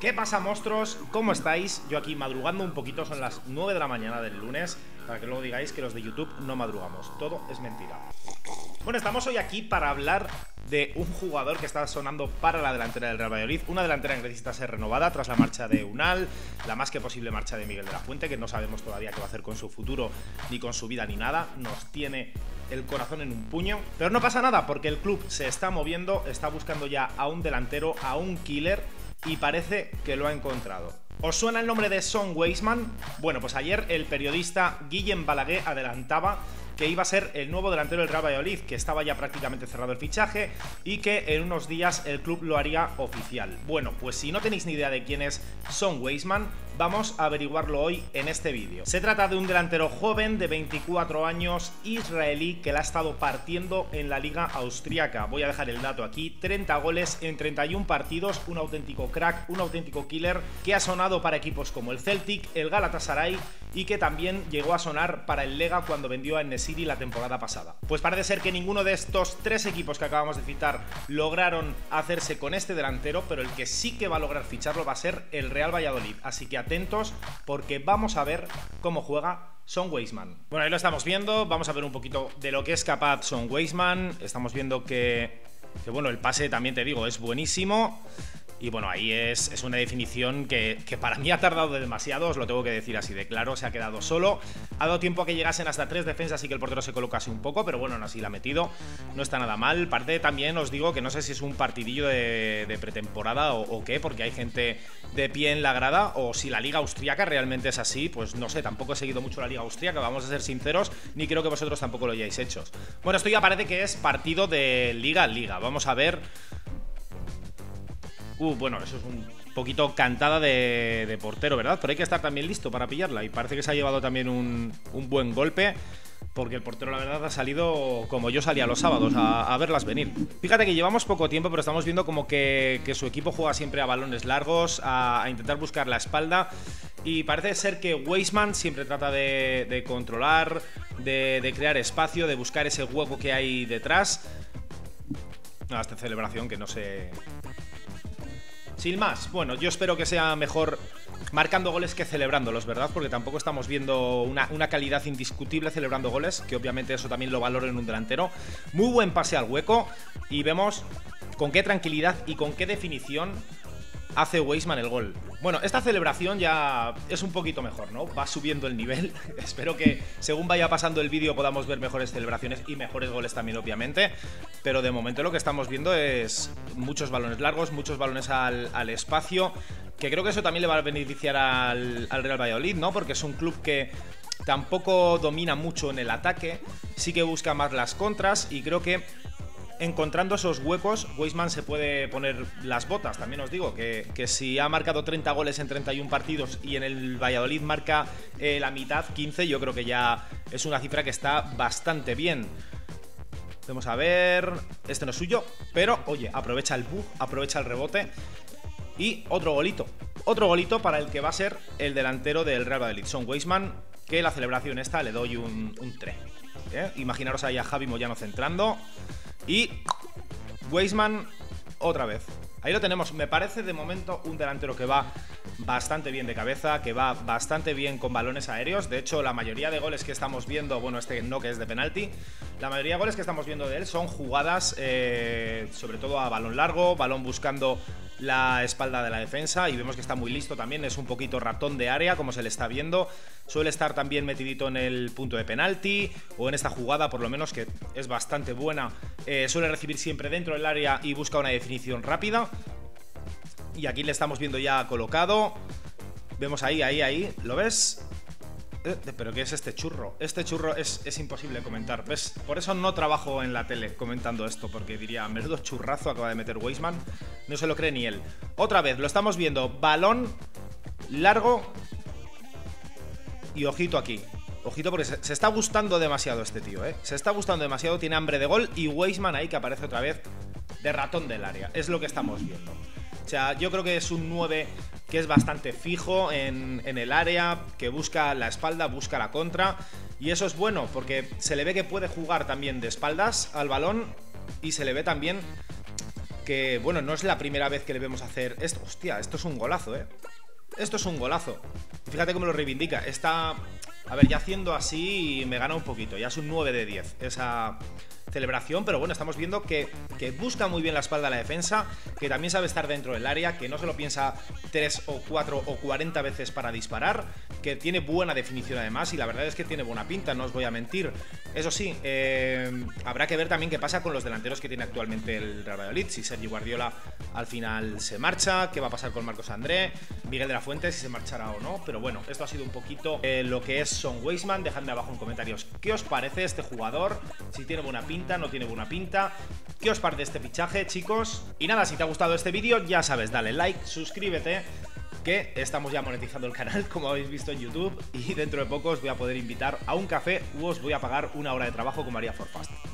¿Qué pasa, monstruos? ¿Cómo estáis? Yo aquí madrugando un poquito, son las 9 de la mañana del lunes, para que luego digáis que los de YouTube no madrugamos. Todo es mentira. Bueno, estamos hoy aquí para hablar de un jugador que está sonando para la delantera del Real Valladolid. Una delantera que necesita ser renovada tras la marcha de Unal, la más que posible marcha de Miguel de la Fuente, que no sabemos todavía qué va a hacer con su futuro, ni con su vida, ni nada. Nos tiene el corazón en un puño. Pero no pasa nada, porque el club se está moviendo, está buscando ya a un delantero, a un killer, y parece que lo ha encontrado. ¿Os suena el nombre de Son Weisman? Bueno, pues ayer el periodista Guillem Balaguer adelantaba que iba a ser el nuevo delantero del Real Valladolid, que estaba ya prácticamente cerrado el fichaje y que en unos días el club lo haría oficial. Bueno, pues si no tenéis ni idea de quién es Son Weisman, vamos a averiguarlo hoy en este vídeo. Se trata de un delantero joven de 24 años, israelí, que la ha estado partiendo en la liga austríaca. Voy a dejar el dato aquí: 30 goles en 31 partidos, un auténtico crack, un auténtico killer, que ha sonado para equipos como el Celtic, el Galatasaray, y que también llegó a sonar para el Lega cuando vendió a City la temporada pasada. Pues parece ser que ninguno de estos tres equipos que acabamos de citar lograron hacerse con este delantero, pero el que sí que va a lograr ficharlo va a ser el Real Valladolid. Así que atentos, porque vamos a ver cómo juega Son Weisman. Bueno, ahí lo estamos viendo, vamos a ver un poquito de lo que es capaz Son Weisman. Estamos viendo que bueno, el pase, también te digo, es buenísimo. Y bueno, ahí es una definición que para mí ha tardado demasiado, os lo tengo que decir así de claro. Se ha quedado solo, ha dado tiempo a que llegasen hasta 3 defensas y que el portero se colocase un poco, pero bueno, aún así la ha metido, no está nada mal. Parte también os digo que no sé si es un partidillo de pretemporada o qué, porque hay gente de pie en la grada, o si la liga austríaca realmente es así, pues no sé, tampoco he seguido mucho la liga austríaca, vamos a ser sinceros, ni creo que vosotros tampoco lo hayáis hecho. Bueno, esto ya parece que es partido de liga a liga, vamos a ver. Bueno, eso es un poquito cantada de portero, ¿verdad? Pero hay que estar también listo para pillarla. Y parece que se ha llevado también un buen golpe, porque el portero, la verdad, ha salido como yo salía los sábados, a verlas venir. Fíjate que llevamos poco tiempo, pero estamos viendo como que su equipo juega siempre a balones largos, a intentar buscar la espalda. Y parece ser que Weisman siempre trata de controlar, de crear espacio, de buscar ese hueco que hay detrás. No, esta celebración que no sé... Sin más, bueno, yo espero que sea mejor marcando goles que celebrándolos, ¿verdad? Porque tampoco estamos viendo una calidad indiscutible celebrando goles, que obviamente eso también lo valoro en un delantero. Muy buen pase al hueco y vemos con qué tranquilidad y con qué definición hace Weisman el gol. Bueno, esta celebración ya es un poquito mejor, ¿no? Va subiendo el nivel. Espero que según vaya pasando el vídeo podamos ver mejores celebraciones y mejores goles también, obviamente. Pero de momento lo que estamos viendo es muchos balones largos, muchos balones al espacio, que creo que eso también le va a beneficiar al Real Valladolid, ¿no? Porque es un club que tampoco domina mucho en el ataque, sí que busca más las contras, y creo que encontrando esos huecos, Weisman se puede poner las botas. También os digo que si ha marcado 30 goles en 31 partidos y en el Valladolid marca la mitad, 15, yo creo que ya es una cifra que está bastante bien. Vamos a ver... Este no es suyo, pero oye, aprovecha el bug, aprovecha el rebote. Y otro golito para el que va a ser el delantero del Real Valladolid, Son Weisman, que la celebración esta le doy un 3. Imaginaros ahí a Javi Moyano centrando. Y Weisman otra vez. Ahí lo tenemos. Me parece de momento un delantero que va bastante bien de cabeza, que va bastante bien con balones aéreos. De hecho, la mayoría de goles que estamos viendo, bueno, este no, que es de penalti, la mayoría de goles que estamos viendo de él son jugadas sobre todo a balón largo, balón buscando la espalda de la defensa, y vemos que está muy listo también. Es un poquito ratón de área, como se le está viendo. Suele estar también metidito en el punto de penalti, o en esta jugada por lo menos, que es bastante buena. Suele recibir siempre dentro del área y busca una definición rápida. Y aquí le estamos viendo ya colocado. Vemos ahí, ¿lo ves? ¿Pero qué es este churro? Este churro es imposible comentar, ¿ves? Por eso no trabajo en la tele comentando esto, porque diría, menudo churrazo acaba de meter Weisman. No se lo cree ni él. Otra vez, lo estamos viendo, balón largo. Y ojito aquí. Ojito, porque se está gustando demasiado este tío, ¿eh? Se está gustando demasiado, tiene hambre de gol. Y Weisman ahí, que aparece otra vez de ratón del área. Es lo que estamos viendo. O sea, yo creo que es un 9 que es bastante fijo en el área, que busca la espalda, busca la contra. Y eso es bueno, porque se le ve que puede jugar también de espaldas al balón, y se le ve también que, bueno, no es la primera vez que le vemos hacer esto. Hostia, esto es un golazo, ¿eh? Esto es un golazo. Fíjate cómo lo reivindica. Está, a ver, ya haciendo así me gana un poquito. Ya es un 9 de 10 esa celebración, pero bueno, estamos viendo que busca muy bien la espalda a la defensa, que también sabe estar dentro del área, que no se lo piensa 3 o 4 o 40 veces para disparar, que tiene buena definición además, y la verdad es que tiene buena pinta, no os voy a mentir. Eso sí, habrá que ver también qué pasa con los delanteros que tiene actualmente el Real Valladolid, si Sergi Guardiola al final se marcha, qué va a pasar con Marcos André, Miguel de la Fuente, si se marchará o no, pero bueno, esto ha sido un poquito lo que es Son Weisman. Dejadme abajo en comentarios qué os parece este jugador, si tiene buena pinta, no tiene buena pinta, qué os parece este fichaje, chicos. Y nada, si te ha gustado este vídeo, ya sabes, dale like, suscríbete, que estamos ya monetizando el canal, como habéis visto en YouTube, y dentro de poco os voy a poder invitar a un café o os voy a pagar una hora de trabajo como haría Forfast.